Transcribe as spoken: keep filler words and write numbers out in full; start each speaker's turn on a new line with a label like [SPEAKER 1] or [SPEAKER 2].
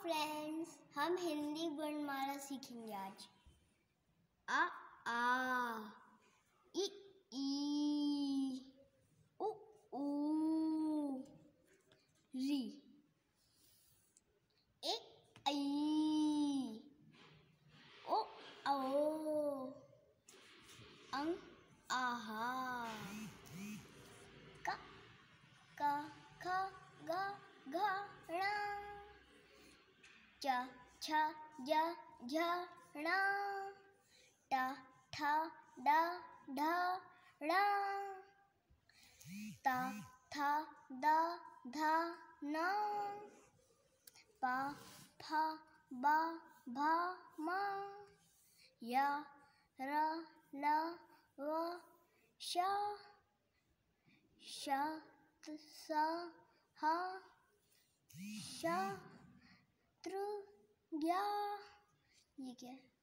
[SPEAKER 1] Friends, हम हिंदी वर्णमाला सीखेंगे आज। आ आ, इ ई, उ ऊ, री, ए ऐ, ओ औ, अं आहा, क क ख ग घ ङ, च छ ज झ ण, ट ठ ड ढ ळ, त थ द ध न, प फ ब भ म, य र ल व श, श स ह श तृ ज्ञ। ये क्या है?